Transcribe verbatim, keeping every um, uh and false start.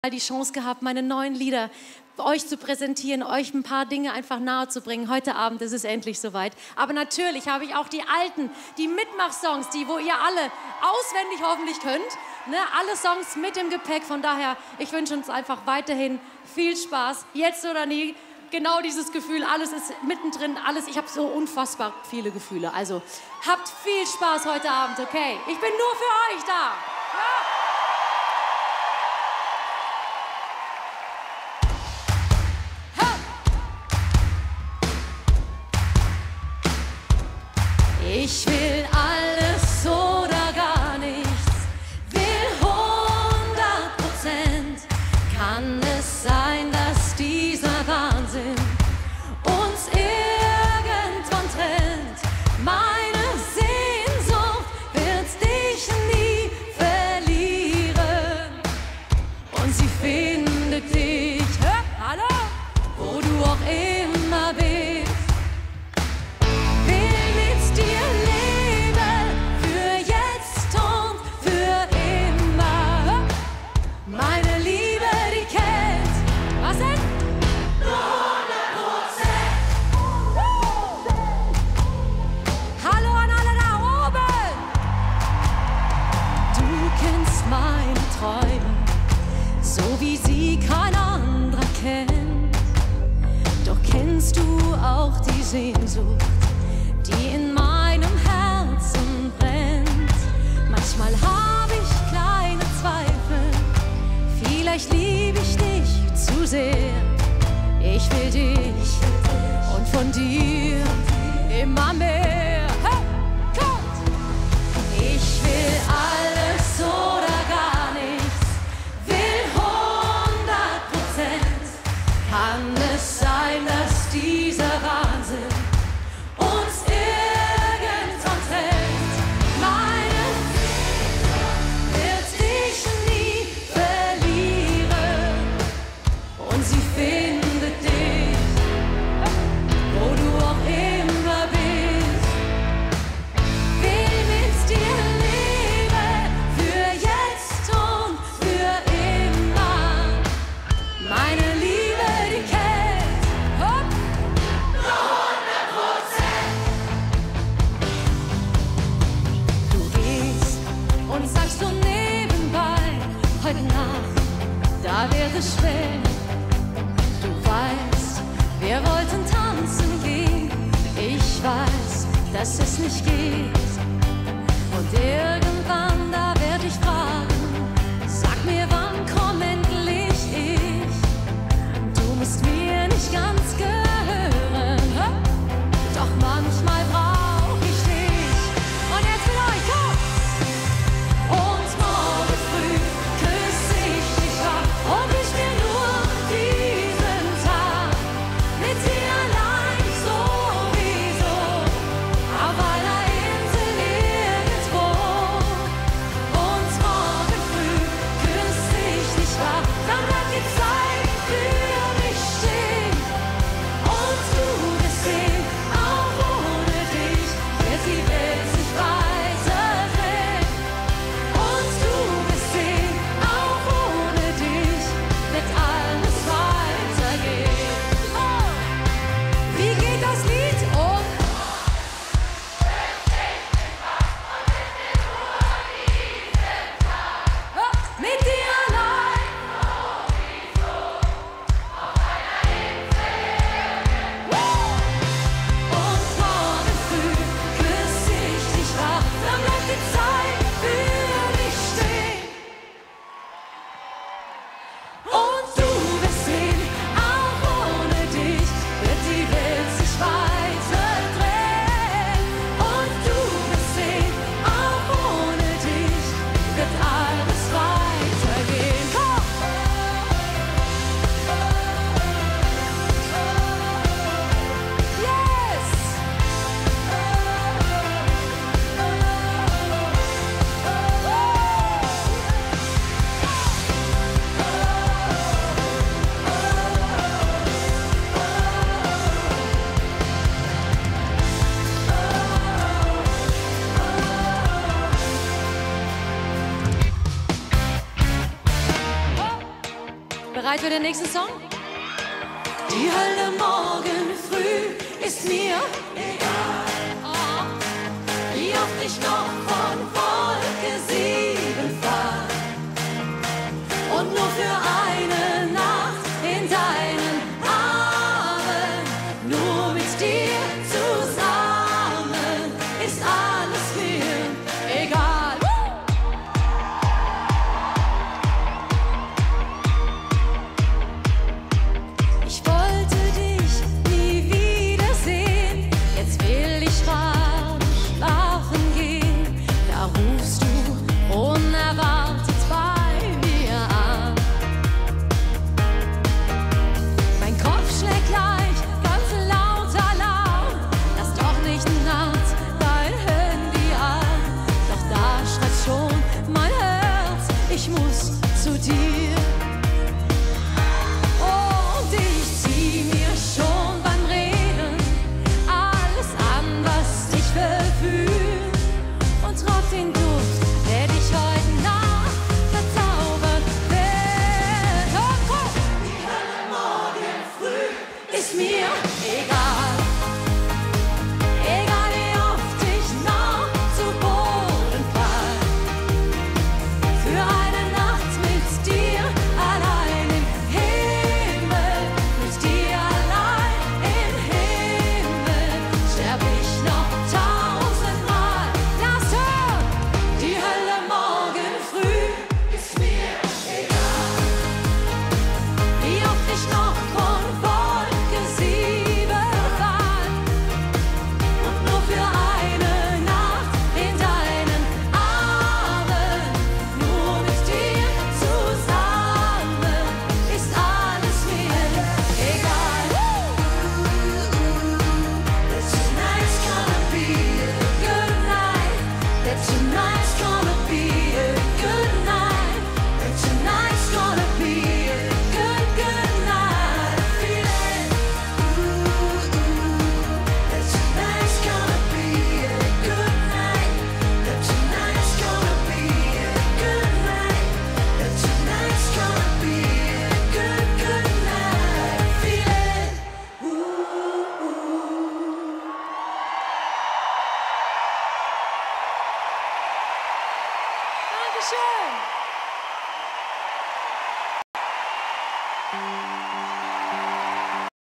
die Chance gehabt, meine neuen Lieder euch zu präsentieren, euch ein paar Dinge einfach nahe zu bringen. Heute Abend ist es endlich soweit. Aber natürlich habe ich auch die alten, die Mitmachsongs, die, wo ihr alle auswendig hoffentlich könnt. Ne? Alle Songs mit im Gepäck. Von daher, ich wünsche uns einfach weiterhin viel Spaß. Jetzt oder nie. Genau dieses Gefühl, alles ist mittendrin, alles. Ich habe so unfassbar viele Gefühle. Also habt viel Spaß heute Abend, okay? Ich bin nur für euch da. Ja. Ich will alles oder gar nichts, will hundert Prozent. Kann es sein, dass dieser Wahnsinn uns irgendwann trennt? Meine Sehnsucht wird dich nie verlieren. Und sie findet dich, hä? Hallo? Wo du auch immer bist. So wie sie kein anderer kennt. Doch kennst du auch die Sehnsucht, die in meinem Herzen brennt? Manchmal habe ich kleine Zweifel, vielleicht liebe ich dich zu sehr. Ich will dich und von dir immer mehr. Hey, kommt! Ich will alles oder gar nichts. Kann es sein, dass dieser Wahnsinn uns irgendwann trennt? Meine Sehnsucht wird dich nie verlieren. Und sie findet dich, wo du auch immer bist. Will mit dir leben, für jetzt und für immer. Meine Liebe heute Nacht, da wird es schwer. Du weißt, wir wollten tanzen gehen. Ich weiß, dass es nicht geht. Und irgendwann, da werd ich fragen, sag mir, wann komm endlich ich? Du musst mir nicht ganz gehören, doch manchmal brauch ich dich. Und jetzt mit euch, komm! Und morgen früh und ich will nur diesen Tag mit dir allein sowieso auf einer Insel irgendwo. Bereit für den nächsten Song? Die Hölle morgen früh ist mir egal. Oh. Wie oft ich noch von Wolke sieben fall. Und nur für eine Nacht in deinen Armen, nur mit dir zusammen, ist alles mir egal. Ich wollte dich nie wiedersehen, jetzt will ich gerade schlafen gehen. Da rufst du unerwartet bei mir an. Mein Kopf schlägt gleich ganz laut Alarm. Lass doch nicht nachts dein Handy an. Doch da schreit schon mein Herz, ich muss zu dir. Und ich zieh mir schon beim Reden alles an, was dich verführt. Und trotz den Duft werd ich heute Nacht verzaubert werden. Oh, komm! Die Hölle morgen früh ist mir egal. Egal wie oft ich noch zu Boden fall. Für eine Nacht mit dir allein im Himmel, mit dir allein im Himmel, sterb ich noch tausendmal. Lass hören! Die Hölle morgen früh ist mir egal. Wie oft ich noch von Wolke sieben fall. Und nur für eine Nacht in deinen Armen, nur mit dir zusammen, ist alles mir egal. That tonight's gonna be a Good night, That tonight's gonna be a good night. That tonight's gonna be a good, good night. Feel it. Ooh, ooh. That tonight's gonna be a good night. That tonight's gonna be a good night. That tonight's gonna be a good, good night. Feel it. Ooh, ooh. Dankeschön.